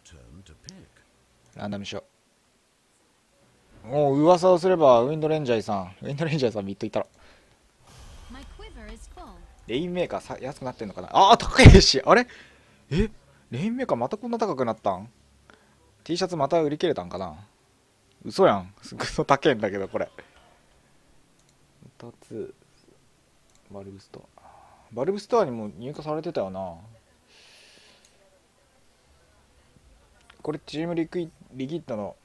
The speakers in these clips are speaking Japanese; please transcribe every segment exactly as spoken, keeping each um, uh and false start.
ランダムショー。もう噂をすればウィンドレンジャーさんウィンドレンジャーさんミッドいたらレインメーカーさ安くなってんのかな。ああ高いし、あれえレインメーカーまたこんな高くなったん。 T シャツまた売り切れたんかな。嘘やん、すぐそ高いんだけどこれ。ふたつバルブストア、バルブストアにも入荷されてたよな。これチームリクイリキッドの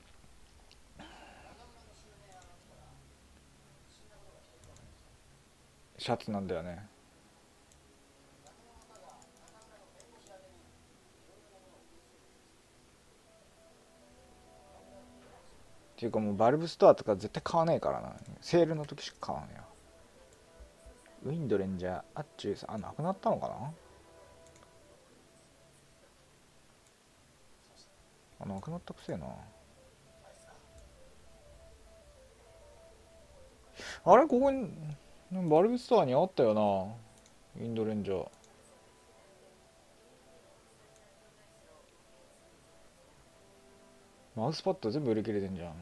シャツなんだよね。っていうかもうバルブストアとか絶対買わねえからな、セールの時しか買わねえよ。ウィンドレンジャーあっちゅうさ、あなくなったのかな。あなくなったくせえな。あれここにバルブストアにあったよなウィンドレンジャー。マウスパッド全部売り切れてんじゃん。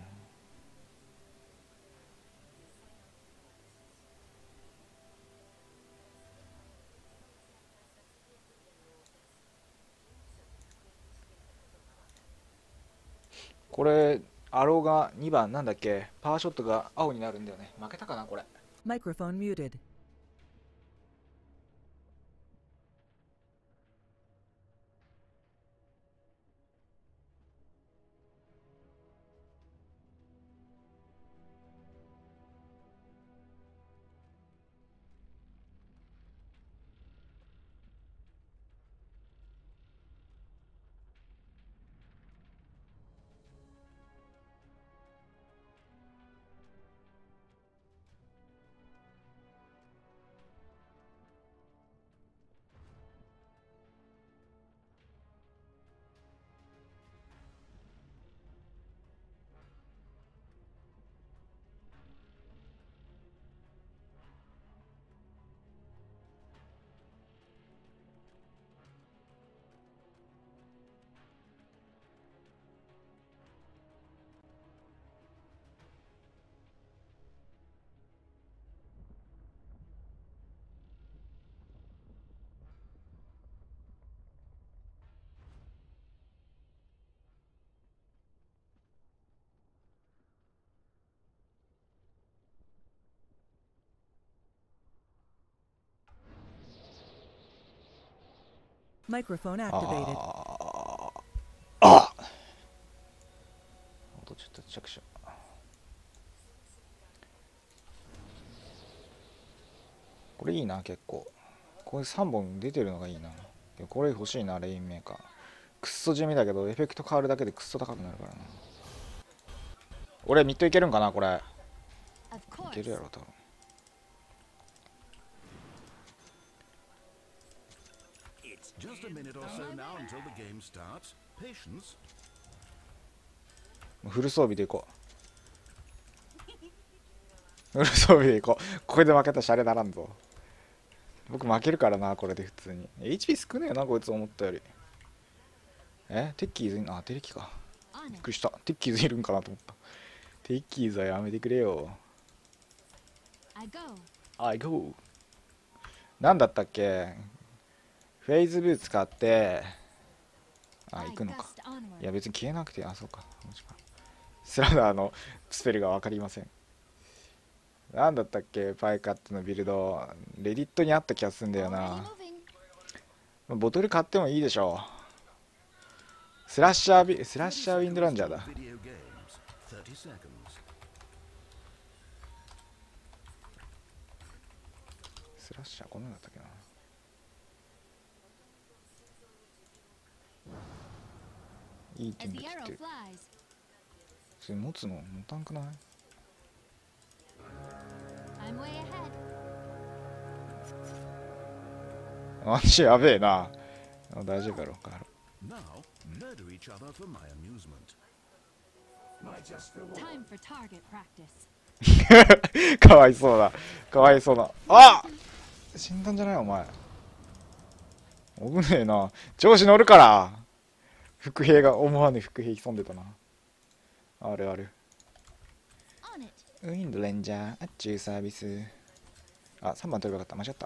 これアローがにばんなんだっけ、パワーショットが青になるんだよね。負けたかなこれ。 Microphone muted. Microphone あ activated. あああとちょっと着手。これいいな結構。これさんぼん出てるのがいいな。これ欲しいなレインメーカー。クッソ地味だけどエフェクト変わるだけでクッソ高くなるからな。俺ミッドいけるんかなこれ。いけるやろ多分。フル装備でいこう。フル装備でいこう。これで負けたらシャレならんぞ。僕負けるからなこれで普通に。 エイチピー 少ねえなこいつ思ったより。えテッキーズいんの。あテレキか。びっくりした。テッキーズいるんかなと思った。テッキーズはやめてくれよ。I go。 なんだったっけ。フェイズブーツ買ってあ行くのか。いや別に消えなくて、あそうか。スラダーのスペルが分かりません。なんだったっけパイカットのビルド。レディットにあった気がするんだよな。ボトル買ってもいいでしょう。スラッシャービスラッシャーウィンドランジャーだ。スラッシャーこんなんだったっけな。いいティング切ってる。それ持つの持たんくない。マジやべえな。大丈夫やろうか。かわいそうだ。かわいそうだ。あ死んだんじゃないお前。危ねえな。調子乗るから。 伏兵が思わぬ伏兵潜んでたな。あるある。ウィンドレンジャーあっちゅうサービス。あ、さんばん取ればよかった。間違った。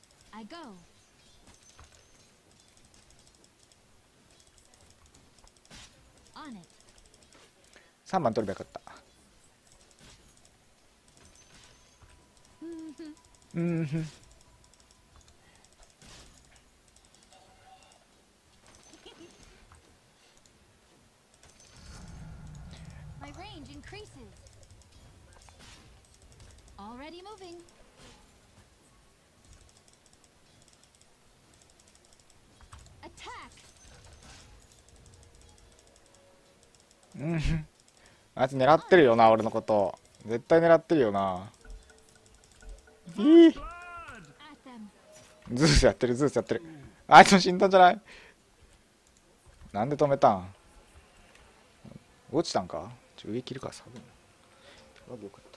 さんばん取ればよかった。うんふん。 My range increases. Already moving. Attack. うんふん。あいつ狙ってるよな、俺のこと。絶対狙ってるよな。いい。 At them. ズースやってる、ズースやってる。あいつも死んだんじゃない？なんで止めたん？落ちたんか？ちょ上切るから寒いな。よかった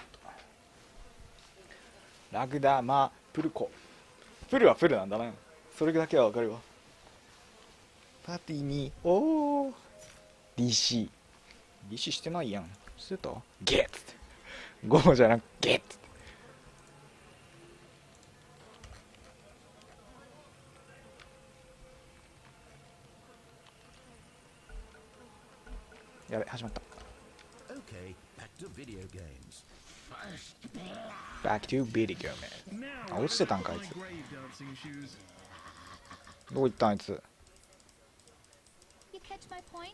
。ラグダマプルコ。プルはプルなんだな。それだけはわかるわ。パーティーに、おー ディーシー。ディーシー してないやん。してた？ゲッツゴーじゃなくゲッツ。やべ、始まった。 Okay, back to video games. Back to video game。あ、落ちてたんかあいつ。どこ行ったんあいつ。 You catch my point?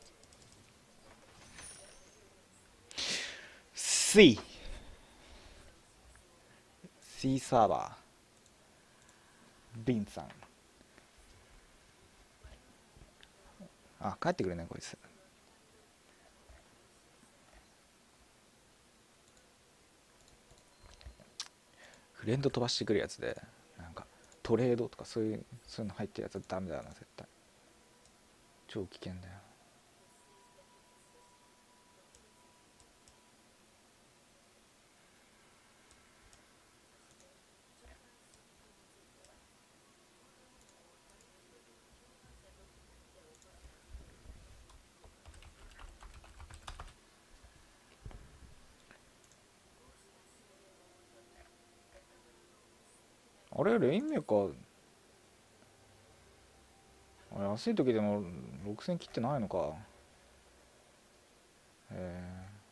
C。C サーバー。ビンさん。あ、帰ってくるねこいつ。フレンド飛ばしてくるやつで、なんかトレードとかそういうそういうの入ってるやつはダメだよな絶対。超危険だよ。あれレインメーカー、あれ安い時でもろくせん切ってないのか。え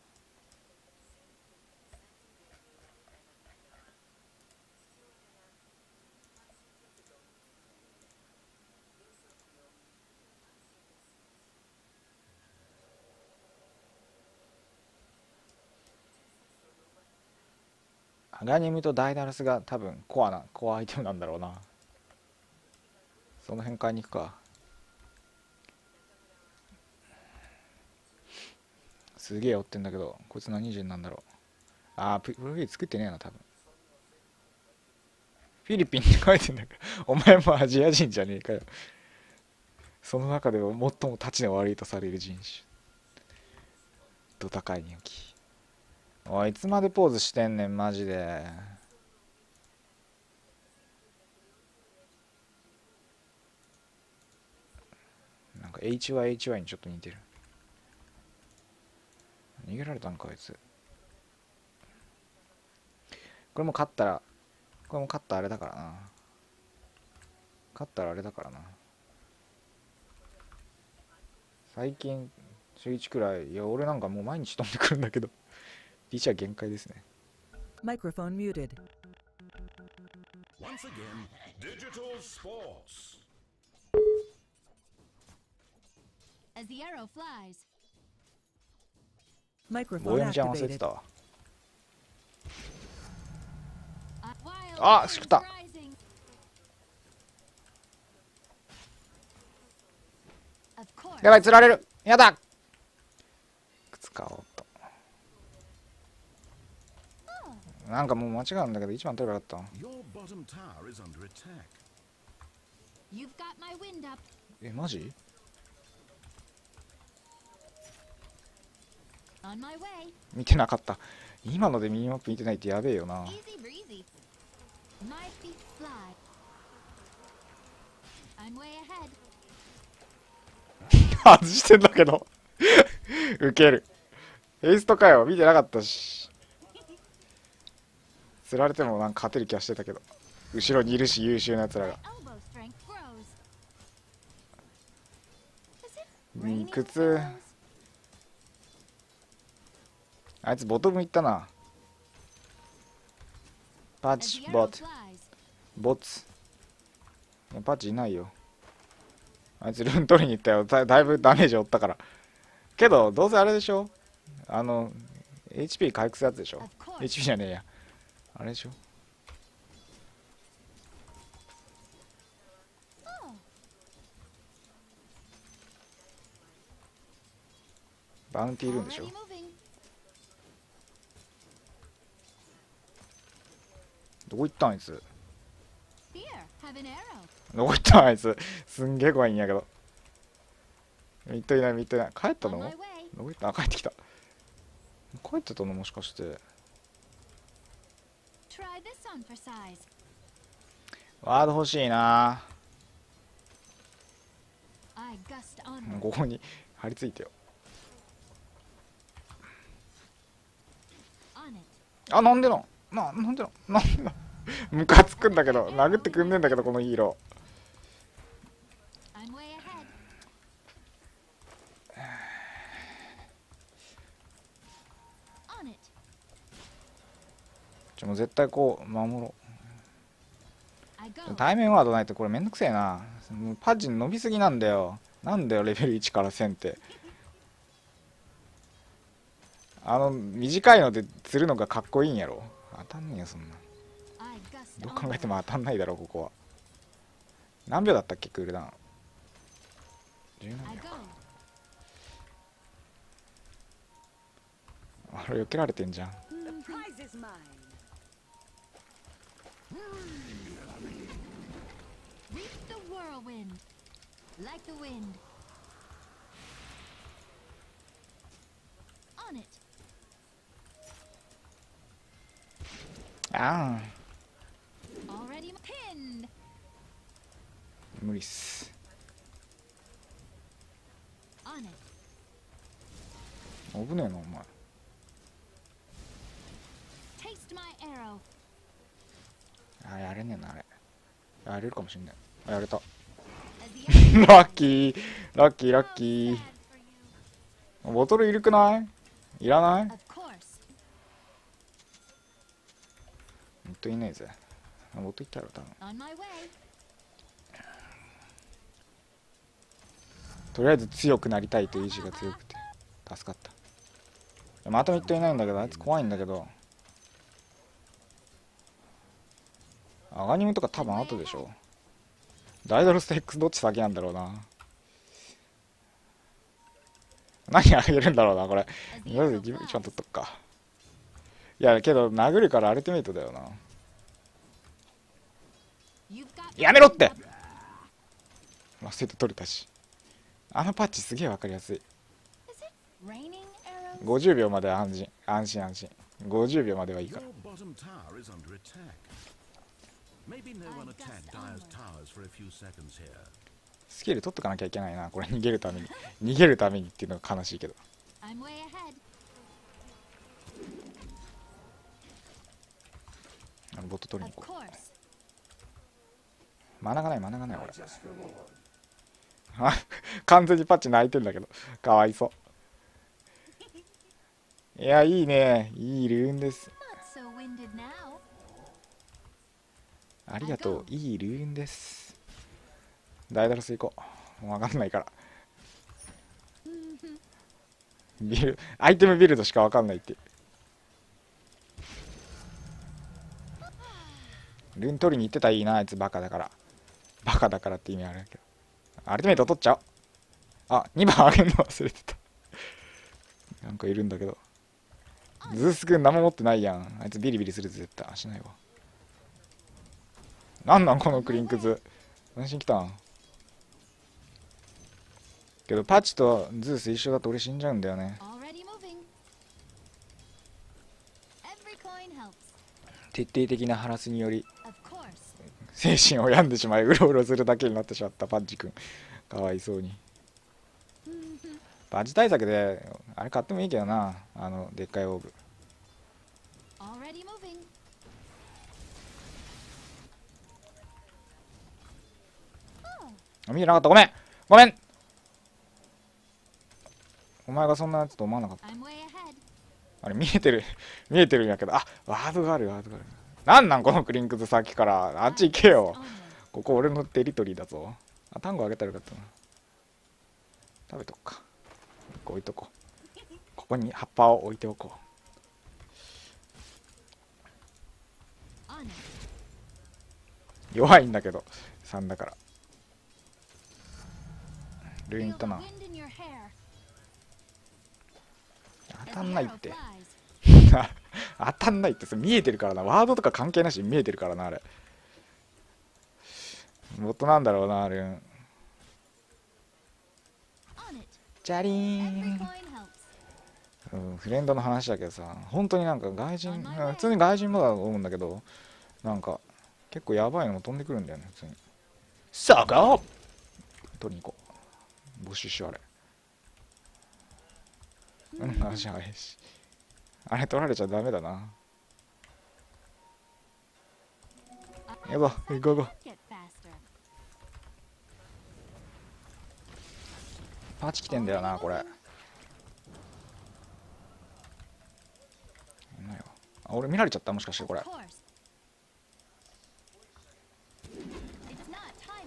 ー、アガニムとダイナルスが多分コアなコアアイテムなんだろうな。その辺買いに行くか。すげえ追ってんだけど、こいつ何人なんだろう。あー、プロフィール作ってねえな多分。フィリピンって書いてんだから、お前もアジア人じゃねえかよ。その中でも最もたちの悪いとされる人種。ド高い人気。おい、いつまでポーズしてんねんマジで。なんか エイチワイエイチワイ にちょっと似てる。逃げられたんかあいつ。これも勝ったらこれも勝ったらあれだからな。勝ったらあれだからな。最近週いちくらい、いや俺なんかもう毎日飛んでくるんだけどリチは限界ですね。 Microphone muted. Once again, digital sports. As the arrow flies. 棒 Microphone 読みちゃん忘れて activated. たわ。 A wild あ、 bird しくった。 rising. Of course. やばい、釣られる。やだ。使おうと。なんかもう間違うんだけどいちばん取ればよかった。 Your bottom tower is under attack. You've got my wind up. え、マジ？ On my way. 見てなかった。今のでミニマップ見てないってやべえよな。 Easy breezy. My feet fly. I'm way ahead. 外してんだけどウケる。エースとかよ、見てなかったし。釣られてもなんか勝てる気はしてたけど、後ろにいるし優秀なやつらが。 Elbow strength grows. Is it うん、 raining 靴 arrows? あいつボトム行ったな。パッ As チ the ボ arrow ツ flies. ボツ。いやパッチいないよ。あいつルーン取りに行ったよ。だ、だいぶダメージ負ったから。けどどうせあれでしょ、あの エイチピー 回復するやつでしょ。 Of course. エイチピー じゃねえや、あれでしょ。 Oh, バウンティーいるんでしょ。 already moving. どこ行ったんあいつ。 Here, have an arrow. どこ行ったんあいつ。すんげえ怖いんやけど。ミッドいないミッドいない。帰ったの？ On ど my way. こ行った？あ、帰ってきた。帰ってたのもしかして。 Try this on for size. ワード欲しいな。 I gust onward. ここに張り付いてよ。 On it. あ、なんでのな、なんでのなんでのムカつくんだけど、殴ってくんねえんだけど、このヒーロ I'm way ahead. ー。 On it. ちょ、もう絶対こう守ろ I う。 go. 対面ワードないとこれめんどくせえな。もうパッチ伸びすぎなんだよ。なんだよレベルいちからせんって。あの短いので釣るのがかっこいいんやろ。当たんねえよそんな。 I gust どう考えて onward. も当たんないだろここは。何秒だったっけクールダウン。じゅうなな I 秒 go. か。あれ避けられてんじゃん。 The prize is mine. Reap the whirlwind. Like the wind. On it. あ Already pinned. あ無理っす。 On it. 危ねえなお前。 Taste my arrow. あ、やれねえなあれ。やれるかもしんない。あ、やれた。 As the arrow ラッキーラッキーラッキ sad ー。 for you. ボトルいるくない？いらない？ Of course. ほんといねえぜ。あ、ボトルいったやろ多分。 On my way. とりあえず強くなりたいという意志が強くて助かった。でもまたミッドいないんだけど、あいつ怖いんだけど。アガニムとか多分後でしょ。ダイダロスと X どっち先なんだろうな。何あげるんだろうなこれ。 As the まず arrow 自分一 flies. 番取っとくか。いやけど殴るからアルティメイトだよな。 You've got やめろって。 my wind up. 忘れて取れたし。あのパッチすげえわかりやすい。 Is it raining arrows? ごじゅうびょうまでは安心安心安心。ごじゅうびょうまではいいから。 Your bottom tower is under attack. Maybe no one I attacked gust Dire's onward. towers for a few seconds here. スキル取っとかなきゃいけないなこれ。逃げるために逃げるためにっていうのが悲しいけど。 I'm way ahead. あのボット取り Of に行こ course. う。マナがないマナがない俺。あ完全にパッチ泣いてんだけどかわいそう。いやいいね、いいルーンです。 Not so winded now. ありがとう、いいルーンです。ダイダロス行こう。もう分かんないから。ビルアイテムビルドしか分かんないって。ルーン取りに行ってたらいいなあいつ。バカだからバカだからって意味あるけど。アルティメイト取っちゃおう。あ、にばんあげるの忘れてたなんかいるんだけど。ズース君何も持ってないやん。あいつビリビリするぜ絶対。あ、しないわ。なんなんこのクリンクズ。何しに来たんけどパッチとズース一緒だと俺死んじゃうんだよね。 Already moving. Every coin helps. 徹底的なハラスにより Of course. 精神を病んでしまいうろうろするだけになってしまったパッチ君。かわいそうに。 Hmm. バジ対策であれ買ってもいいけどな、あのでっかいオーブ。 Already moving. 見てなかった。ごめんごめん。お前がそんなやつと思わなかった。 I'm way ahead. あれ見えてる見えてるんやけど、あ、ワードがあるワードがある。なんなんこのクリンクズ、さっきからあっち行けよ。 Onward. ここ俺のテリトリーだぞ。あ、単語あげたらよかったな。食べとくか。こう置いとこう。ここに葉っぱを置いておこ On it. う。弱いんだけどさんだから。ルーンい Feel っ the たな。 wind in your hair. 当たんないっ As the て arrow flies. 当たんないって。それ見えてるからな。ワードとか関係なしに見えてるからな。あれもっとなんだろうな、ルーン。 On it. チャリー Every ン、 coin helps. うん、フレンドの話だけどさ、本当になんか外人、うん普通に外人もだと思うんだけど、なんか結構やばいのも飛んでくるんだよね、普通に。さあか取りに行こう。募集しよう、あれ。うん、足早いし。あれ取られちゃダメだな。やば、行こう行こう。 Get faster. パーチ来てんだよな、これ。ないわ。あ、俺見られちゃった、もしかしてこれ。 Of course. It's not time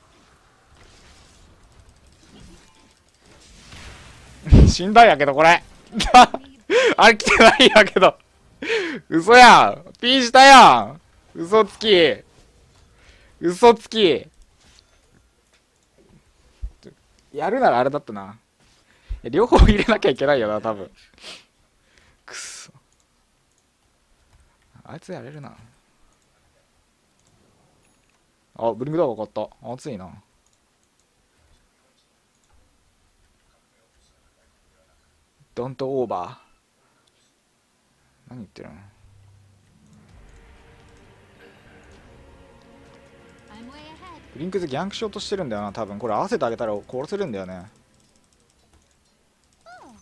yet. 死んだんやけどこれあれ来てないんやけど嘘やん。ピーしたやん。嘘つき嘘つき。やるならあれだったな。いや両方入れなきゃいけないよな、多分。くそ、あいつやれるな。あ、ブリングダウン買った。熱いな。ドントオーバー。何言ってるの。 I'm way ahead. ブリンクズギャンクしようとしてるんだよな、多分。これ合わせてあげたら殺せるんだよね。 Oh.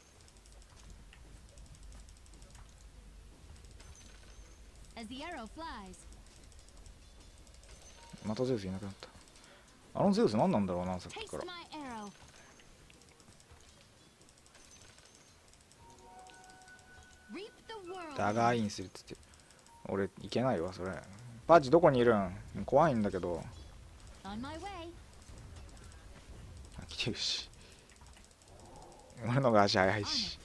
As the arrow flies. またゼウスいなくなった。あのゼウス何なんだろうな、さっき Taste から。 my arrow. Reap the world. ダガーインするっつって。俺いけないわそれ。パーチどこにいるん。怖いんだけど。 On my way. あ、来てるし。俺のが足早いし。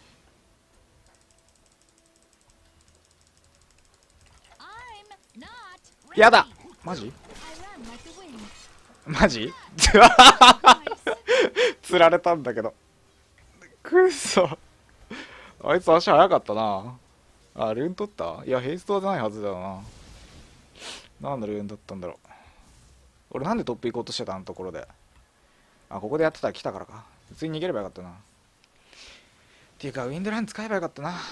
I'm not ready. やだマジ I run like the wind. マジ Nice. 釣られたんだけど。くっそ、あいつ足早かったな。あ、ルーン取った。いやヘイストじゃないはずだよな。なんだルーンだったんだろう。俺なんでトップ行こうとしてたあのところで。あ、ここでやってたら来たからか。普通に逃げればよかったな。っていうかウィンドラン使えばよかったな。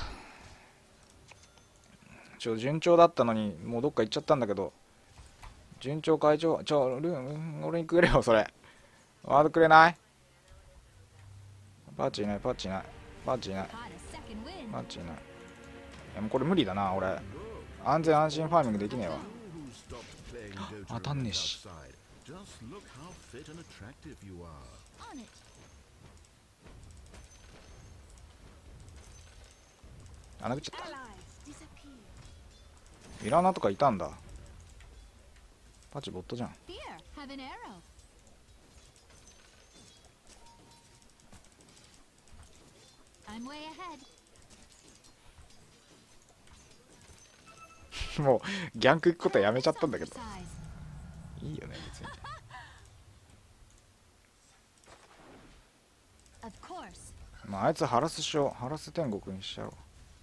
ちょ順調だったのにもうどっか行っちゃったんだけど。順調会長、ちょルーン俺にくれよそれ。ワードくれない。パッチいない、パッチいない、パッチいない、 Caught a second wind. パッチいない。いやもうこれ無理だな俺。安全安心ファーミングできねえわ。 Who stopped playing Dota 当たんねえし。 outside? Just look how fit and attractive you are. On it. あ、殴っちゃった。 Allies disappear. ミラーナとかいたんだ。パッチボットじゃん。 Here, have an arrow. I'm way ahead. もうギャンク行くことはやめちゃったんだけど。 So precise. いいよね別に。 Of course. まああいつハラスしよう。ハラス天国にしちゃおう。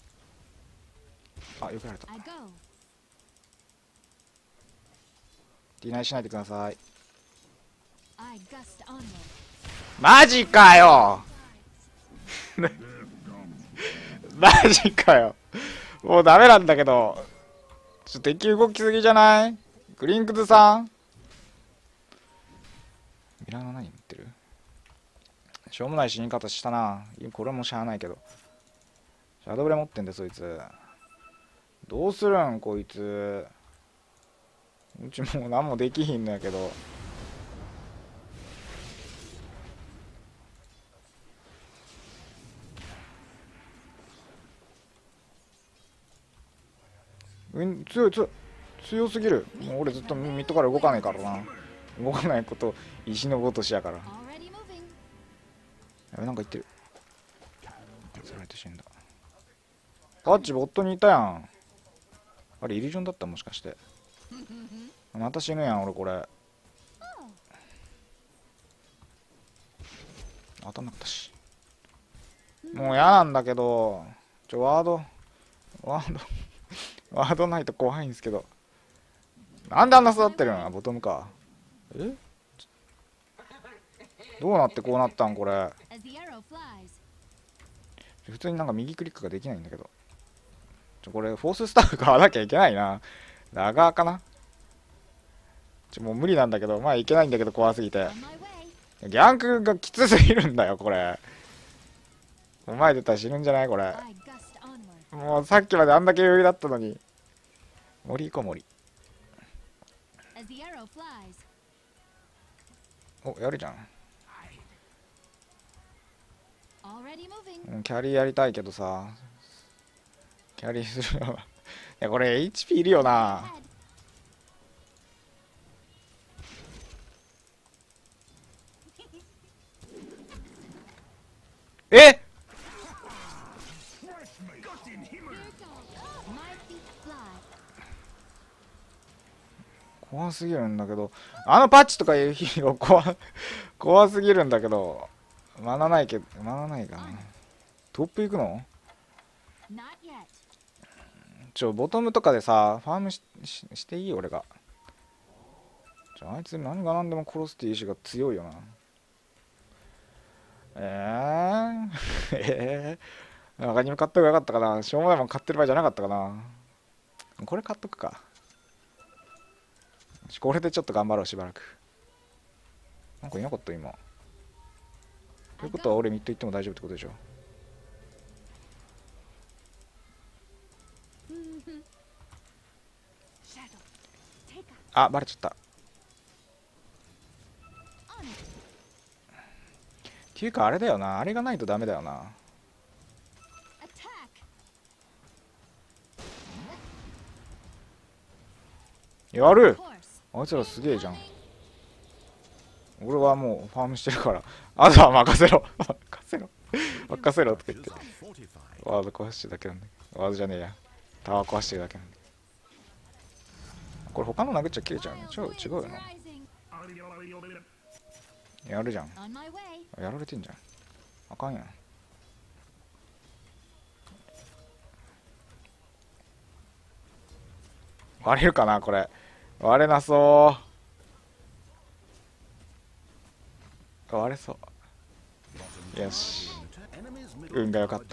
あ、よくやられた。 I go. ディナイしないでください。 I gust onward. マジかよマジかよ。もうダメなんだけど。ちょっと敵動きすぎじゃない？グリンクズさん、ミラーの何言ってる？ しょうもない死に方したな。これもしゃあないけど。シャドウブレ持ってんでそいつ。どうするんこいつ。うちもう何もできひんのやけど。うん、強い強い強すぎる。もう俺ずっとミッドから動かないからな。動かないこと石のごとしやから。や Already moving. べ、なんか言ってる。釣られて死んだ。パッチボットにいたやん。あれイリュージョンだったもしかして。また死ぬやん俺これ。当たんなかったし。もう嫌なんだけど。ちょワードワードワードないと怖いんですけど。なんであんな育ってるん？ボトムか。え？どうなってこうなったんこれ。 As the arrow flies. 普通になんか右クリックができないんだけど。ちょこれフォーススタッフ買わなきゃいけないな。ラガーかな。ちょもう無理なんだけど、まあいけないんだけど怖すぎて。 On my way. ギャンクがきつすぎるんだよこれ。お前出たら死ぬんじゃないこれ。 I gust onward. もうさっきまであんだけ余裕だったのに。森行こう森。 As the arrow flies. おやるじゃん。 Already moving. うんキャリーやりたいけどさ。キャリーするのは。いやこれ エイチピー いるよな。 Ahead. え Here it goes. My feet fly. 怖すぎるんだけど。あのパッチとかいうヒーロー怖怖すぎるんだけど。マナないけどマナないかな。トップ行くの？ Not yet. ちょボトムとかでさファーム し, し, していい俺が。ちょあいつ何が何でも殺すっていう意志が強いよな。えー、えー、なんかにも買った方がよかったかな。しょうもないもん買ってる場合じゃなかったかな。これ買っとくか。これでちょっと頑張ろうしばらく。なんかいなかった今。ということは俺ミッド行っても大丈夫ってことでしょ。あ、バレちゃった。っていうかあれだよな。あれがないとダメだよな。やる。あいつらすげえじゃん。俺はもうファームしてるから。あとは任せろ任せろ任せろとか言って。ワード壊してるだけなんだけど。ワードじゃねえや。タワー壊してるだけなんだけど。これ他の殴っちゃ切れちゃうね。ちょ違うよな。やるじゃん。やられてんじゃん。あかんやん。割れるかなこれ。割れなそう。割れそう。よし。運が良かった。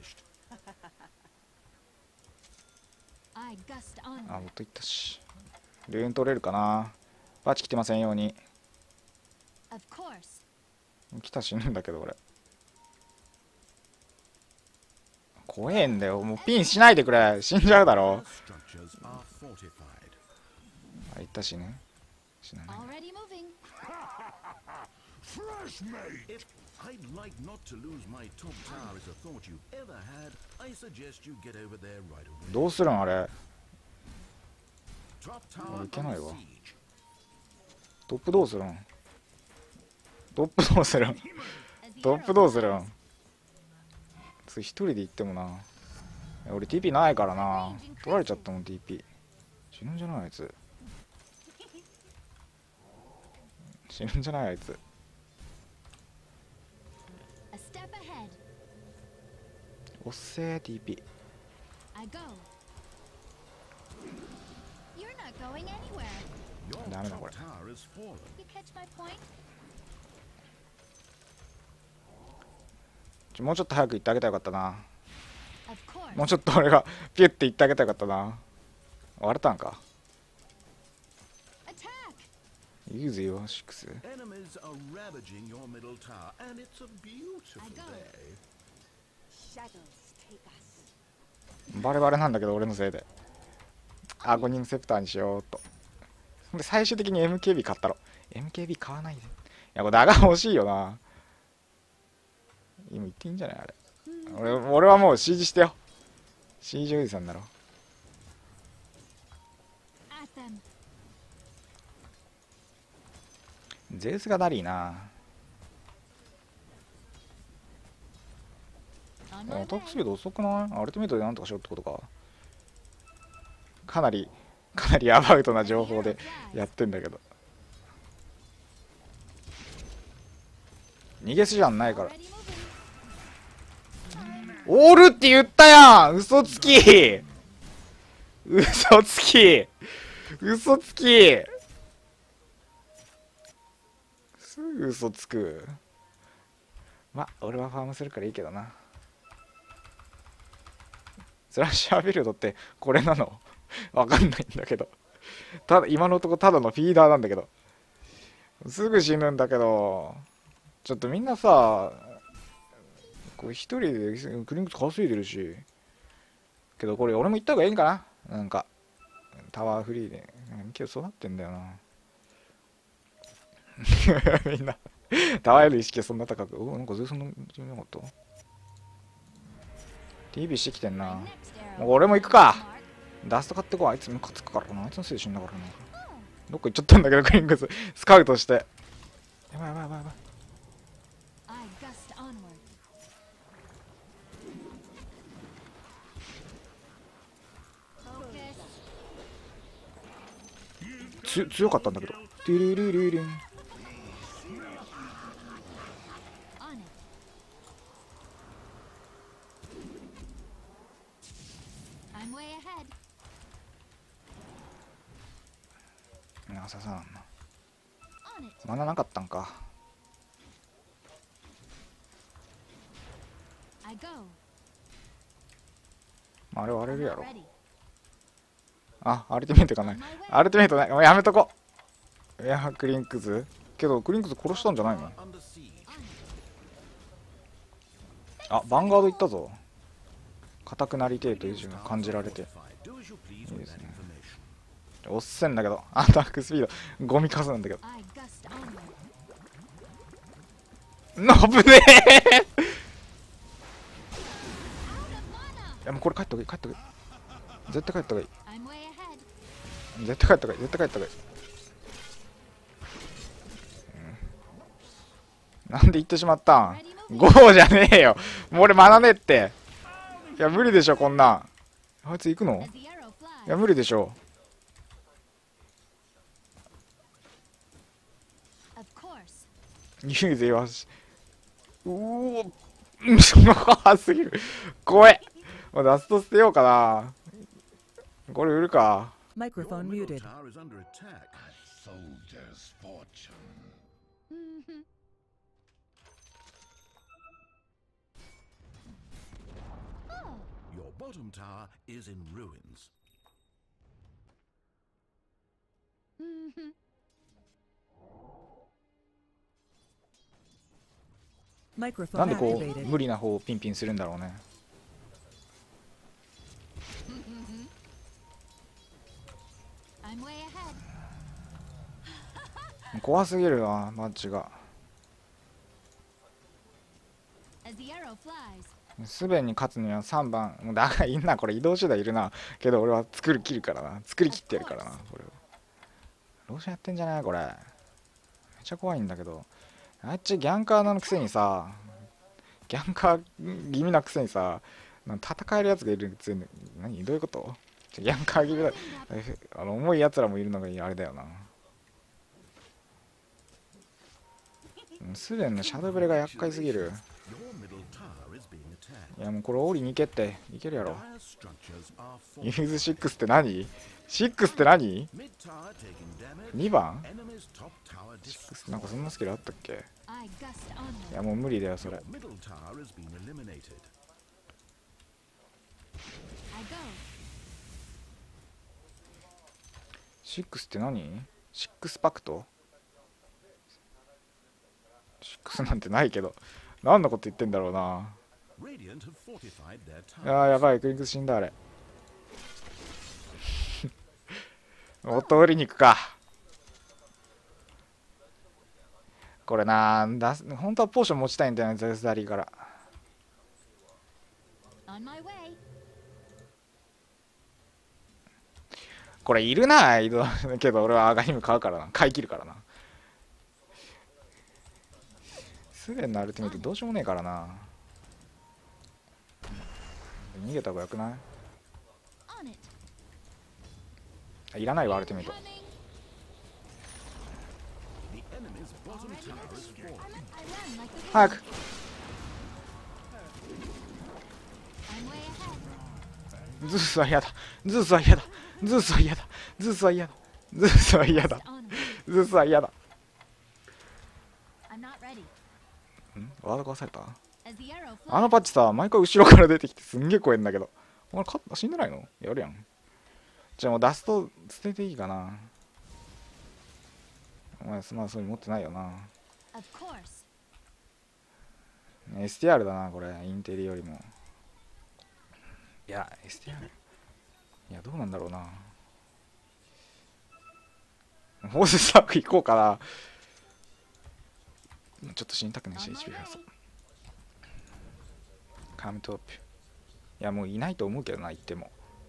あ、もっといったし。ルーン取れるかな。バチ来てませんように。来たら死ぬんだけど俺。怖えんだよ。もうピンしないでくれ。死んじゃうだろ。あ、いったしね。死なない。どうするんあれ。俺いけないわ。トップどうするん。トップどうするんトップどうするん。一人で行ってもな。俺 ティーピー ないからな。取られちゃったもん ティーピー。死ぬんじゃないあいつ。死ぬんじゃないあいつ。おっせー ティーピー。ダメだこれ。ちょもうちょっと早く行ってあげたらよかったな。もうちょっと俺がピュッて行ってあげたらよかったな。割れたんか。 言うぜよシックス。 Enemies are ravaging your middle tower, and it's a beautiful I go. day. Shadows take us. バレバレなんだけど俺のせいで。アゴニンセプターにしようと。で最終的に エムケービー 買ったろ。 エムケービー 買わないで。いやこれダガ欲しいよな。今言っていいんじゃないあれ。俺俺はもう シージ してよ。 シージ おじさんだろ。 At them. ゼウスがダリーな。 On my アタッ way. クスピード遅くない？アルティメットでなんとかしろってことか。かなりかなりアバウトな情報でやってんだけど、逃げすじゃんないから。 Already moving. おるって言ったやん。嘘つき嘘つき嘘つきすぐ嘘つく。ま俺はファームするからいいけどな。スラッシャービルドってこれなのわかんないんだけど、ただ今のところただのフィーダーなんだけど、すぐ死ぬんだけど。ちょっとみんなさこれ一人でクリンクス稼いでるし、けどこれ俺も行った方がいいんかな。なんかタワーフリーで今日そうなってんだよなみんなタワーへの意識はそんな高く。おなんかゼウスの決めなかった。 ティービー してきてんな。 My next も arrow. う俺も行くか。 Mark. ダスト買ってこう。あいつムカつくからな。あいつのせいで死んだからな。どっか行っちゃったんだけどクリンクススカウトして。やばいやばいやばいやばい。 I gust onward. Focus. つ強かったんだけど。トゥルルルルン。 On it. I'm way ahead. なささなんな。 On it. マナなかったんか。 I go. まあ、あれ割れ I'm るや not ろ。 ready. あ、アルティメットがない On my way. アルティメットない。もうやめとこ。いや、クリンクズけど、クリンクズ殺したんじゃないの？ Under siege. あ、ヴァンガード行ったぞ。硬くなりてえという字が感じられて。 Do as you please Yes, with that yeah. information. おっせんだけど、アタックスピード、ゴミ数なんだけど。 I gust onward. のぶねえ Out of mana. いや、もうこれ帰った方がいい、帰った方がいい。絶対帰った方がいい。 I'm way ahead. 絶対帰った方がいい、絶対帰った方がいい。うん、なんで行ってしまったん？ ゴー じゃねえよ。もう俺学ねえって。いや、無理でしょ、こんなん。あいつ行くの？ As the arrow いや、 flies. 無理でしょ。 Of course. 言うぜよし。うおうん怖すぎる。怖え。もうラスト捨てようかな。これ売るか。 Your Microphone middle muted. tower is under attack. Soldier's fortune. Mhm. Oh, Your bottom tower is in ruins. mhm. な Microphone んでこう activated. 無理な方をピンピンするんだろうね。 I'm way ahead. 怖すぎるわ、マッチが。 As the arrow flies. すべに勝つにはさんばん。もうだからいいな、これ移動手段いるな。けど俺は作る切るからな。作り切ってるからな、これは。ローションやってんじゃないこれ。めっちゃ怖いんだけど。あっちギャンカーのくせにさ、ギャンカー気味なくせにさ、なんか戦えるやつがいるくせに、何どういうこと？ギャンカー気味だ。あの重いやつらもいるのがあれだよな。すべのシャドウブレが厄介すぎる。 Your middle tower is being attacked. いやもうこれ降りに行けっていけるやろ。 Dire structures are ユ falling. ーズシックスって何？シックスって何？ Mid tower taking damage. にばん？ Enemy's top tower シック destroyed. スなんかそんなスキルあったっけ？ I gust い onward. やもう無理だよそれ。 Your middle tower has been eliminated. I go. シックスって何？シックスパクト？ クスなんてないけど、何のこと言ってんだろうな。 Radiant have fortified their あー towers. やばい、クリンクス死んだあれ。もっと売りに行くか。これなーだ、本当はポーション持ちたいんだよね、ゼウスダリーから。 On my way. これいるな、移動けど俺はアガニム買うからな、買い切るからな。スレンのアルティメットどうしようもねえからな。逃げた方がよくない？ On it. あ、いらないわアルティメット。 Coming. The enemy's bottom Already tower is moving. falling. I run like the wind. 早く。 I'm way ahead. ズースは嫌だ、ズースは嫌だ、ズースは嫌だ、ズースは嫌だ、ズースは嫌だ、 Onward. ズースは嫌だ。 I'm not ready. んワードがされた。 As the arrow あの flies. パッチさ、毎回後ろから出てきてすんげえ怖いんだけど。お前勝った死んでないの？やるやん。じゃあもうダスト捨てていいかな。お前まあそういうの持ってないよな。 Of course. エスティーアール だなこれ、インテリよりも。いや エスティーアール いやどうなんだろうな。フォーススタック行こうかな。ちょっと死にたくないし On エイチピー 増 my や way. そう。カムトップ。いやもういないと思うけどな、言っても。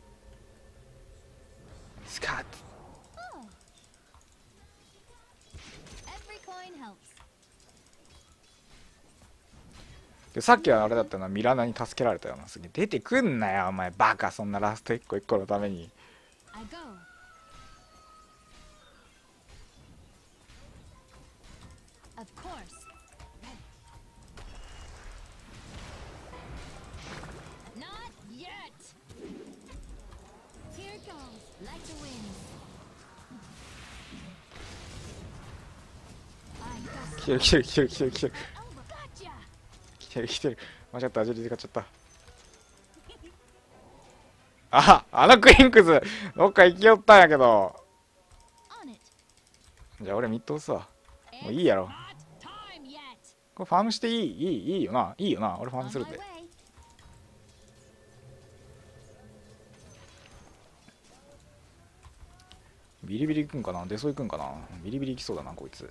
スカッと。 Oh. Every coin helps. でさっきはあれだったな、ミラナに助けられたよな。すげえ出てくんなよお前バカ、そんなラストいっこいっこのために。 I go. Of course. Not yet. Here goes, like the wind. I got 来てる来てる来てる来てる来てる oh, gotcha. 来てる来てる。間違った、アジリで買っちゃった。あ、あのクリンクスどっか行きよったんやけど。 On it. じゃあ俺ミッド押すわ。もういい It's やろ。 not time yet. これファームしていいいいいいよな、いいよな、俺ファー On ムする my で。 way. ビリビリ行くんかな、出そう行くんかな。ビリビリ行きそうだなこいつ。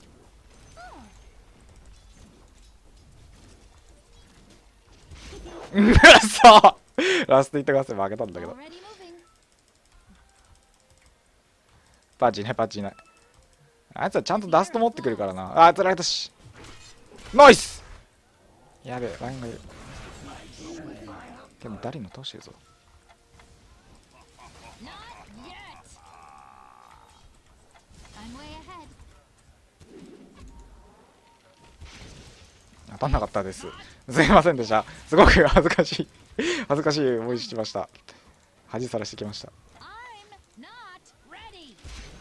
うそラストイット合戦負けたんだけど。 Already moving. パッチいないパッチいない。あいつはちゃんとダスト持ってくるからな。あー、釣られたし。ナイス。やべえ、ラインがいる。でもダリの倒してるぞ。 Not yet. I'm way ahead. 当たんなかったです。すいませんでした。すごく恥ずかしい恥ずかしい思いしました。恥さらしてきました。 I'm not ready.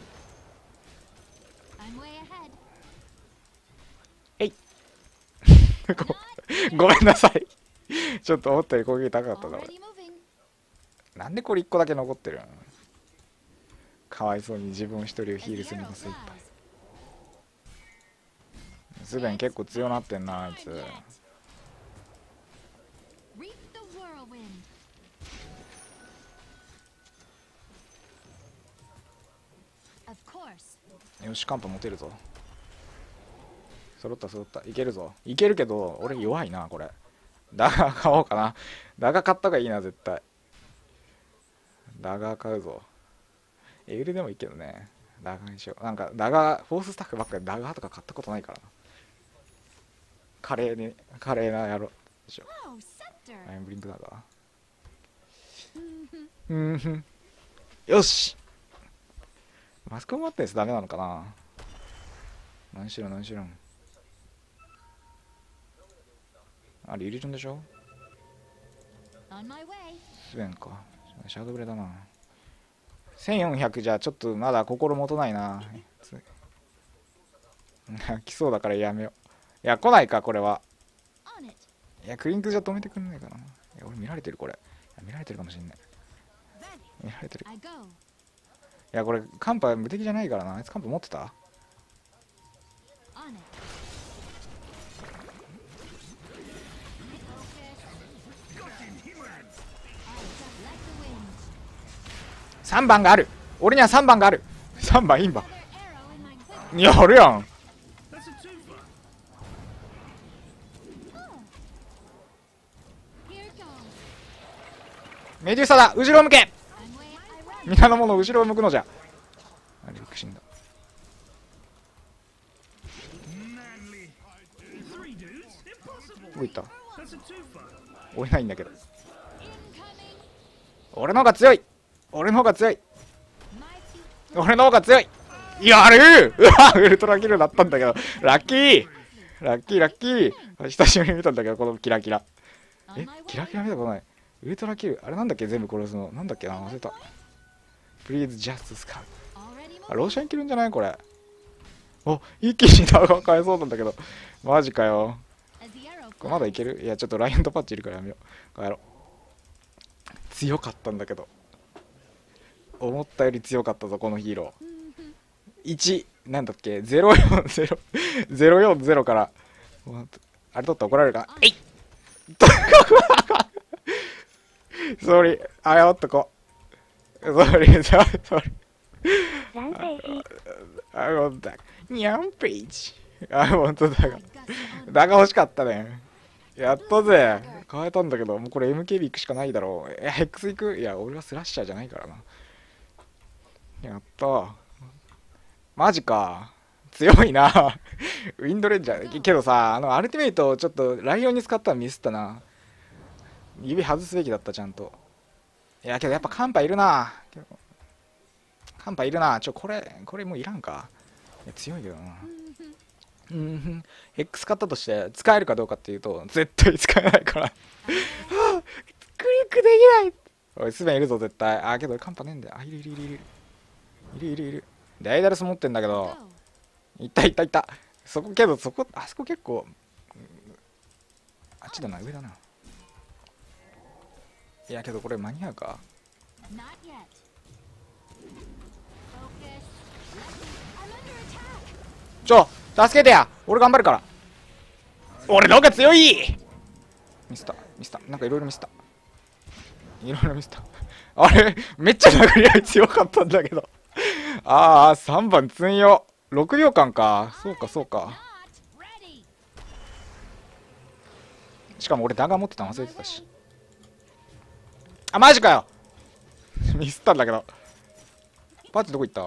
I'm way ahead. えいごごめんなさい。ちょっと思ったより攻撃高かったな俺。 Already moving. なんでこれいっこだけ残ってるの。かわいそうに自分一人を As ヒー the ルする arrow のが精一杯。 flies. ズベン結構強なってんなあいつ。 Time yet. Reap the whirlwind. Of course. よしカンパ持てるぞ。揃った揃った、いけるぞ。いけるけど俺弱いなこれ。ダガー買おうかな。ダガー買った方がいいな絶対。ダガー買うぞ。エウレでもいいけどね。ダガーにしよう。なんかダガーフォーススタッフばっかりダガーとか買ったことないからな。華麗に華麗な野郎でしょ。 Oh, scepter. アイアンブリンクダガー。うんふん。よし。マスコミ持ってんすダメなのかな。何しろ何しろ。あれイリュージョンでしょ。 On my way. スベンか。シャドウブレだな。せんよんひゃくじゃちょっとまだ心もとないな。来そうだからやめよう。いや来ないかこれは。 On it. いやクリンクじゃ止めてくんないかな。いや俺見られてるこれ。いや見られてるかもしんない。見られてる。 I go. いやこれカンパ無敵じゃないからな。あいつカンパ持ってた。 On it. さんばんがある。俺にはさんばんがある。さんばんいいんば。 Another arrow in my quiver. いや、あるやん。 That's a twofer. Here goes. メデューサだ。後ろを向け。 I'm way. I run. 皆の者後ろを向くのじゃ。あれ、死んだ。 Manly. Three dudes? Impossible. どこ行った？ That's a twofer. 追えないんだけど。 Incoming. 俺の方が強い。俺の方が強い。 My feet. 俺の方が強い。やるー。うわ、ウルトラキルだったんだけど。ラッキー。ラッキーラッキー。久しぶりに見たんだけど、このキラキラ。 On え my キラ way. キラ見たことない。ウルトラキルあれなんだっけ、全部殺すのなんだっけな、忘れた。プリーズジャスティスか。 Already あ、 moving. ローションいけるんじゃないこれ。お、一気にダウが変えそうなんだけど。マジかよ。 As the arrow これまだい flies. ける？いや、ちょっとライオンとパッチいるからやめよう。帰ろう。強かったんだけど。思ったより強かったぞ、このヒーロー。いち、なんだっけ、ゼロよんゼロ、ゼロよんゼロから。あれ取ったら怒られるかな。えいソーリー、謝っとこう。ソーリー、ソーリー。あ、ほんとだ。ニャンページ。あ、ほんとだが。 I gust onward. だが欲しかったね。やったぜ。変えたんだけど、もうこれ エムケービー 行くしかないだろう。え、ヘックス行く？いや、俺はスラッシャーじゃないからな。やったー。マジか。強いな。ウィンドレンジャー。けどさ、あの、アルティメイトちょっとライオンに使ったらミスったな。指外すべきだった、ちゃんと。いや、けどやっぱカンパいるな。カンパいるな。ちょ、これ、これもういらんか。いや、強いけどな。うん、ヘックス買ったとして使えるかどうかっていうと絶対使えないからはあクリックできない。おいスベンいるぞ絶対。あーけどカンパねえんだよ。あいるいるいるいるいるいるいる。ダイダルス持ってんだけど Go. いったいったいった。そこけどそこあそこ結構あっちだな上だな。いやけどこれ間に合うか。 Not yet. Focus. I'm under attack. ちょ助けてや。俺頑張るから。俺の方が強い。ミスったミスったなんかいろいろミスったいろいろミスったあれめっちゃ殴り合い強かったんだけどああさんばん積んよろくびょうかんか。そうかそうか。 Not ready. しかも俺ダガー持ってたの忘れてたし。あマジかよミスったんだけど。パッチどこ行った？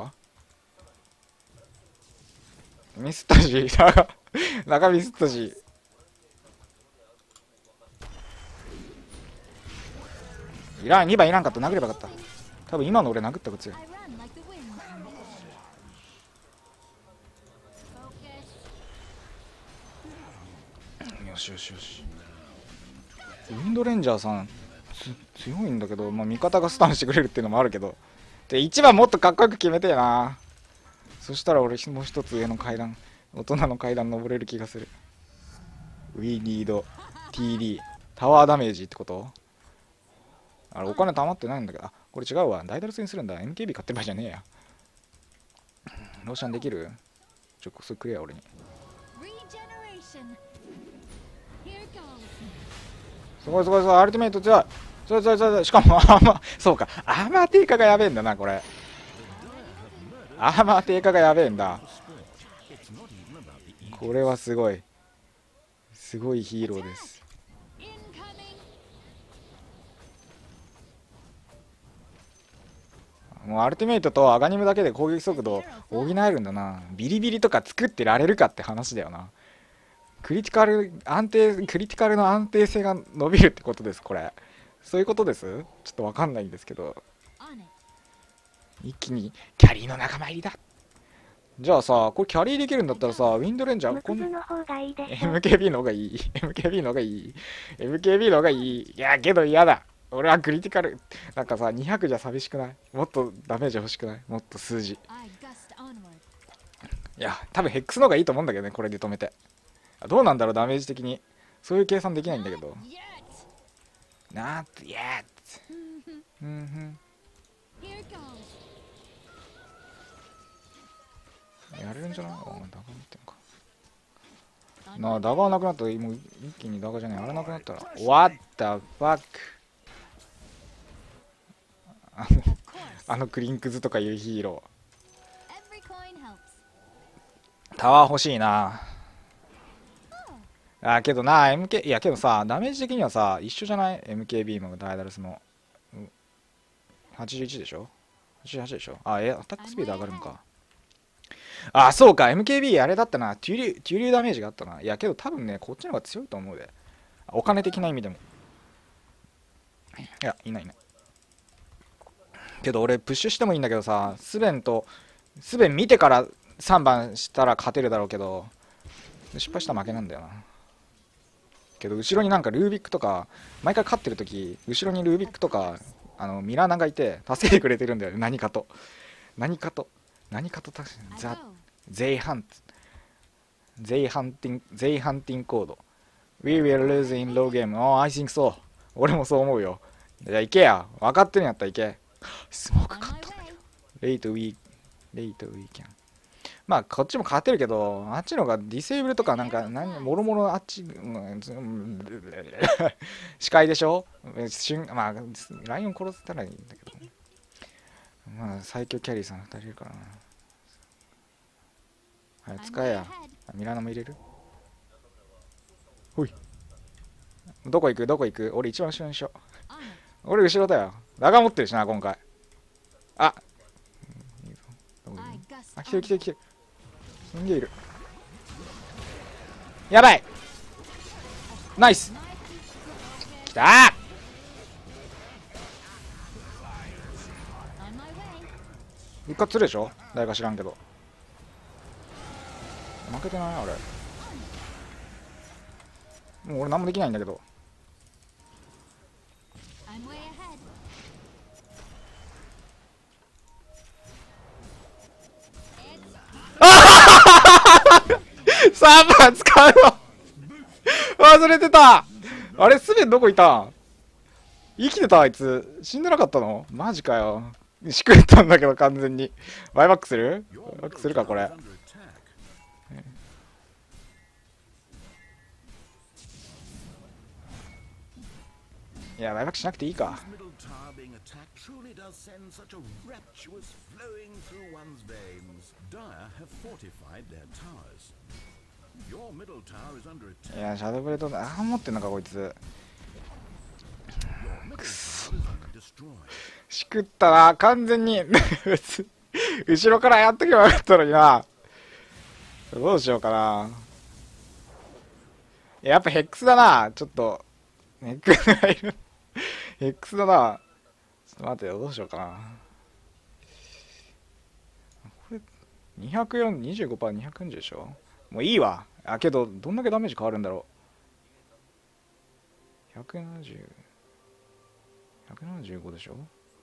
ミスったしダガダガミスったし。いらんにばんいらんかった。殴ればよかった。多分今の俺殴った方が強い。 I run like the wind. Focus. よしよしよし。ウィンドレンジャーさんつ強いんだけど、まあ、味方がスタンしてくれるっていうのもあるけどでいちばんもっとかっこよく決めてえな。そしたら俺もう一つ上の階段大人の階段登れる気がする。We need ティーディー タワーダメージってこと？あれお金貯まってないんだけど。あこれ違うわ。ダイダルスにするんだ。 エムケービー 買ってる場合じゃねえや。ローシャンできる？ちょそれくれや俺に。 Regeneration. Here goes. すごいすごいすごい。アルティメイト強い。それそれそれ。しかもアーマーそうかアーマー低下がやべえんだなこれ。アーマー低下がやべえんだ。これはすごいすごいヒーローです。 Incoming. もうアルティメイトとアガニムだけで攻撃速度補えるんだな。ビリビリとか作ってられるかって話だよな。クリティカル安定クリティカルの安定性が伸びるってことですこれ。そういうことです？ちょっとわかんないんですけど On it. 一気にキャリーの仲間入りだ。じゃあさこれキャリーできるんだったらさウィンドレンジャーこん エムケービー の方がいい エムケービー の方がいい エムケービー の方がいい。いやけど嫌だ。俺はクリティカルなんかさにひゃくじゃ寂しくない？もっとダメージ欲しくない？もっと数字。 I gust onward. いや多分ヘックスの方がいいと思うんだけどねこれで止めて。どうなんだろうダメージ的に。そういう計算できないんだけど。 Yet. Not yet. うんうん Here goes. やれるんじゃない？あダガ持ってんかなあ。ダガなくなったらもう一気にダガじゃねえあれなくなったら What the fuck あのあのクリンクズとかいうヒーロ Every coin helps. ー。タワー欲しいな。あけどな エムケー いやけどさダメージ的にはさ一緒じゃない？ エムケービー もダイダルスもはちじゅういちでしょ？ はちじゅうはちでしょ？あ、えアタックスピード上がるんか。あ、そうか エムケービー あれだったな。トゥリュートゥリューダメージがあったな。いやけど多分ねこっちの方が強いと思うで、お金的な意味でも。いやいないいないけど俺プッシュしてもいいんだけどさ、スベンとスベン見てからさんばんしたら勝てるだろうけど失敗したら負けなんだよな。けど後ろになんかルービックとか毎回勝ってる時後ろにルービックとかあのミラーナがいて助けてくれてるんだよね。何かと何かと何かとた I ザ go. ゼイハンゼイハンティンゼイハンティンコード We will lose in low game. Oh, I think so. 俺もそう思うよ。じゃあ行けや。分かってるんやったら行け。スモーク On 勝 my ったんだけ way. ど。レイトウィーレイトウィーキャン。まあこっちも勝てるけどあっちのがディセーブルとかなんか何もろもろあっち、うん、視界でしょ。瞬まあライオン殺せたらいいんだけど、まあ最強キャリーさんふたりいるからな。はい I'm 使え way や。 ahead. ミラノも入れる。ほいどこ行くどこ行く。俺一番後ろにしよう。 On it. 俺後ろだよ。ラガ持ってるしな今回。あどこいる I gust あ来てる on 来てる来てる。すんげえいる。やばいナイス my feet. きたー。 On my way. 復活するでしょ誰か知らんけど。負けてない俺。もう俺何もできないんだけど。 I'm way ahead. It's さんばん使うの忘れてた。あれスベンどこいたん？生きてたあいつ。死んでなかったの？マジかよ。しくったんだけど完全に。バイバックする？バイバックするかこれ。 Under attack. いやバイバックしなくていいか。 This middle tower being attacked truly does send such a rapturous flowing through one's veins. Dire have fortified their towers. Your middle tower is under い attack. やシャドウブレードあー持ってんのかこいつ。 Your middle tower is under destroyed. しくったな完全に後ろからやっとけばよかったのにな。どうしようかな。やっぱヘックスだな。ちょっとヘックスがいるヘックスだな。ちょっと待ってよどうしようかな。これ にひゃくよんじゅう にじゅうごパーセントにひゃくよんじゅうでしょ。もういいわ。あけどどんだけダメージ変わるんだろう。ひゃくななじゅう ひゃくななじゅうごでしょ。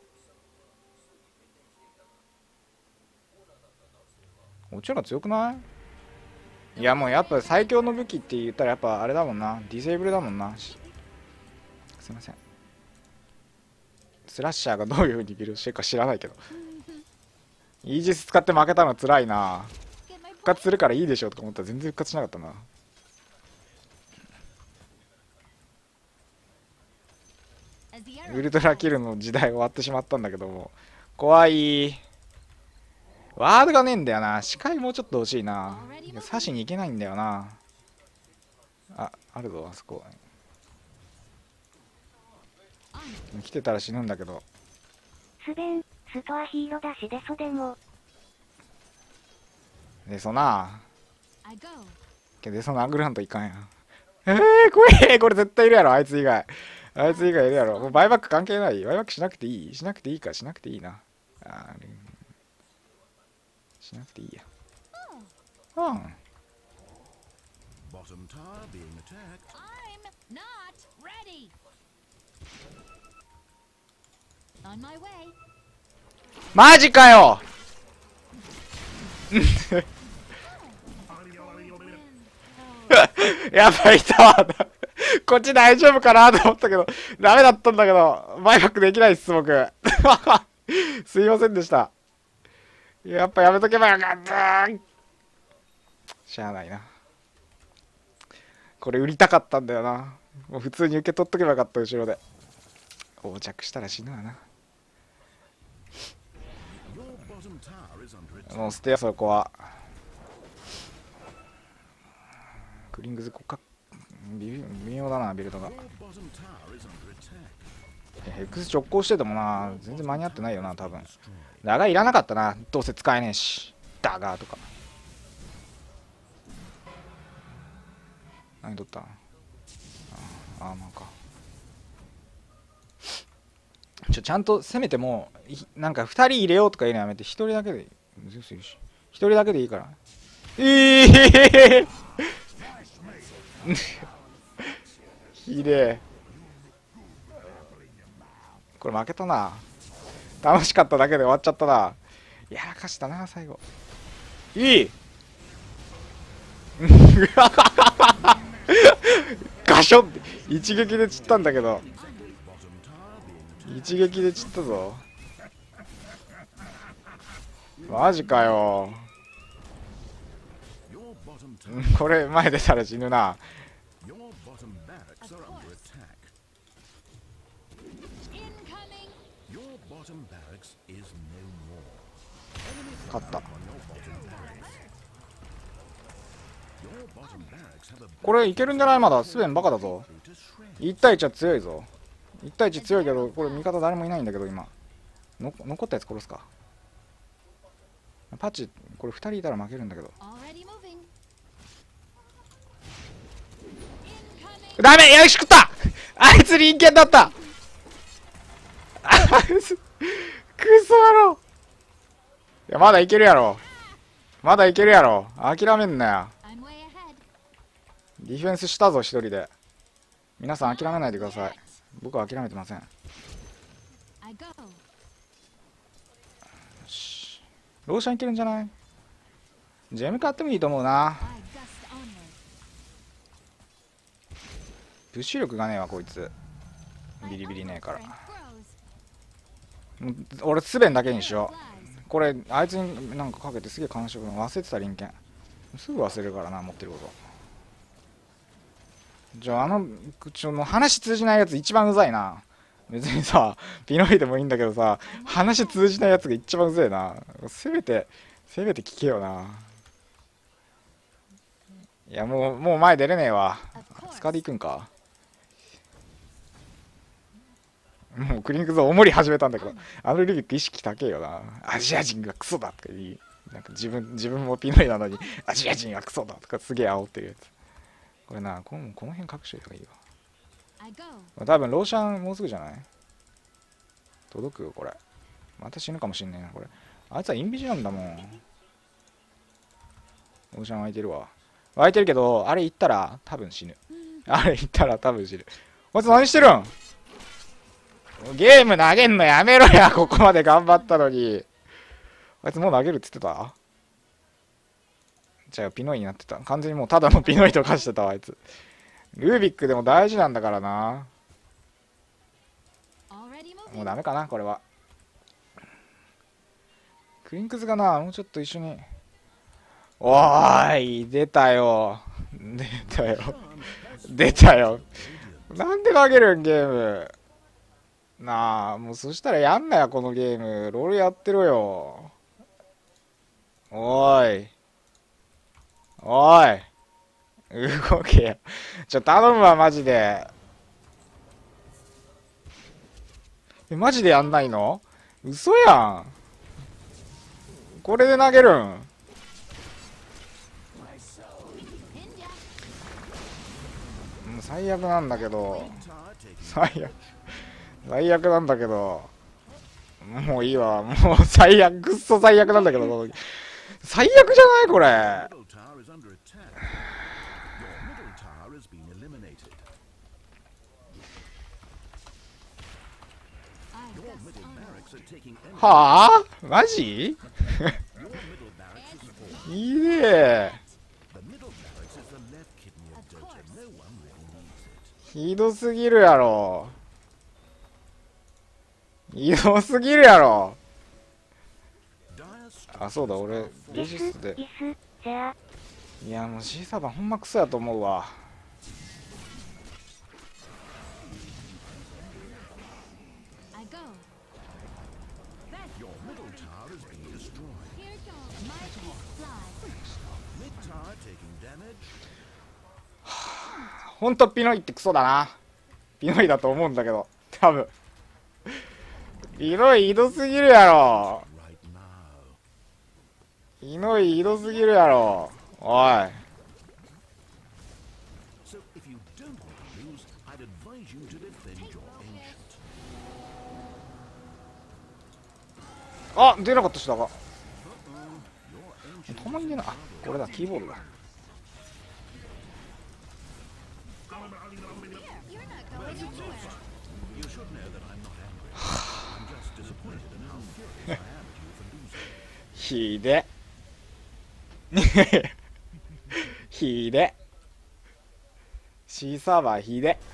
こっちら強くない？いやもうやっぱ最強の武器って言ったらやっぱあれだもんな。ディセーブルだもんな。すいません。スラッシャーがどういう風にビルドしてるか知らないけど。イージス使って負けたのつらいな。 get my 復活するからいいでしょとか思ったら全然復活しなかったな。 as the ウ arrow ルトラキル falls. の時代終わってしまったんだけども怖い。ワードがねえんだよな。視界もうちょっと欲しいな。刺しに行けないんだよな。あ、あるぞあそこ。 On it. 来てたら死ぬんだけど。 スベン、ストアヒーロだしデソでも。 でそな I go. けどでそ殴らんといかんやん。えー、怖え。これ絶対いるやろあいつ以外。あいつ以外いるやろ。もうバイバック関係ない。バイバックしなくていいしなくていいかしなくていいな。あーしなくていいや。うん。 Bottom tower being attacked. I'm not ready. On my way. マジかよやばいたわこっち大丈夫かなと思ったけどダメだったんだけどバイバックできないっす僕すいませんでした。やっぱやめとけばよかったしゃあないな。これ売りたかったんだよな。もう普通に受け取っとけばよかった後ろで。横着したら死ぬわな。 もう捨てよそこは。クリングズこっか微微妙だなビルドが。 Your bottom tower is under attack. ヘックス直行しててもな全然間に合ってないよな多分。だがいらなかったな、どうせ使えねえし。ダガーとか何取った。ああまあか。ちょちゃんと攻めてもなんかふたり入れようとか言うのやめて、ひとりだけでいい。ゼウスいるしひとりだけでいいから。ええー、ひでえ。これ負けたな。楽しかっただけで終わっちゃったな。やらかしたな最後。いいガションって一撃で散ったんだけど、一撃で散ったぞ。マジかよ。これ前出たら死ぬな。 Your bottom barracks are under attack. Incoming. Your bottom barracks is no more. 勝った。 On your bottom barracks. Your bottom barracks have a これいけるんじゃない。まだスベンバカだぞ。 to shred. いち対いちは強いぞ。いち対いち強いけどこれ味方誰もいないんだけど今の残ったやつ殺すか。パチこれふたりいたら負けるんだけど。 Already moving. ダメ、よし食った。あいつ人間だった。あいつクソ野郎。いやまだいけるやろ、まだいけるやろ。諦めんなよ。 I'm way ahead. ディフェンスしたぞ一人で。皆さん諦めないでください。僕は諦めてません。よ I go. しローシャンいけるんじゃない。ジェム買ってもいいと思うな。 I gust onward. プッシュ力がねえわこいつ。ビリビリねえから。 Grows. もう俺スベンだけにしよ Flies. う。これあいつになんかかけてすげえ感触忘れてた。臨権すぐ忘れるからな持ってること。じゃああのちょの話通じないやつ一番うざいな。別にさピノイでもいいんだけどさ、話通じないやつが一番うぜえな。せめてせめて聞けよな。いやもうもう前出れねえわ。 Of course. スカで行くんか。もうクリンクズおもり始めたんだけど、あのルビック意識高えよな。アジア人がクソだとか言い、なんか自分自分もピノイなのにアジア人がクソだとかすげえ煽ってるやつ。これな、このこの辺隠しといた方がいい I go. わ。多分ローシャンもうすぐじゃない。届くよこれ。また死ぬかもしんないなこれ。あいつはインビジなんだもん。ローシャン湧いてるわ。湧いてるけどあれ行ったら多分死ぬ。あれ行ったら多分死ぬ。あいつ何してるん。ゲーム投げんのやめろや。ここまで頑張ったのに。あいつもう投げるって言ってた。じゃあピノイになってた。完全にもうただのピノイと化してたわあいつ。ルービックでも大事なんだからな。 Already もう moving. ダメかなこれは。クリンクズがなもうちょっと一緒に。おーい出たよ出たよ出たよ。なんで投げるんゲームなあ。もうそしたらやんなよこのゲーム。ロールやってろよ。おーいおーい動けよ。ちょ頼むわマジで。えマジでやんないの。嘘やん。これで投げるん。 Pinned ya. もう最悪なんだけど。 Tower taking 最悪最悪なんだけど。もういいわ。もう最悪くっそ最悪なんだけど。最悪じゃないこれ。 middle tower is under attack. Your middle tower has been eliminated. I Your gust middle onward. barracks are taking enemy. はあマジ Your middle barracks is full. いいね。 The middle barracks is the left kidney of Of Dota. course. No one really needs it. ひどすぎるやろ。ひどすぎるやろ。 Dire あそうだ俺レイスジスで。 イスじゃあいやもう C サーバーほんまクソやと思うわ。 I go. Your middle tower has been destroyed. Here goes. ほんとピノイってクソだな。ピノイだと思うんだけど、多分。ピノイひどすぎるやろ。 Right now. ピノイひどすぎるやろ。おい。 So if you don't want to lose, I'd advise you to defend your ancient. あ、出なかった人だが。 Your ancient たまに出な、あ、これだ、キーボードだ。 You're not going anywhere. You should know that I'm not angry. I'm just disappointed in how furious I am at you for losing. ひで。ひで。C サーバーひで。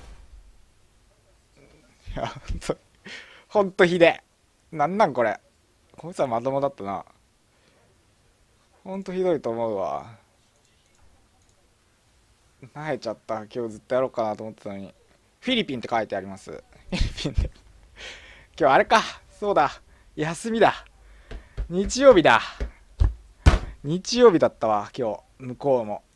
いや、ほんと、ほんとひで。なんなんこれ。こいつはまともだったな。ほんとひどいと思うわ。慣れちゃった。今日ずっとやろうかなと思ってたのに。フィリピンって書いてあります。フィリピンで。今日あれか。そうだ。休みだ。日曜日だ。日曜日だったわ、今日。向こうも。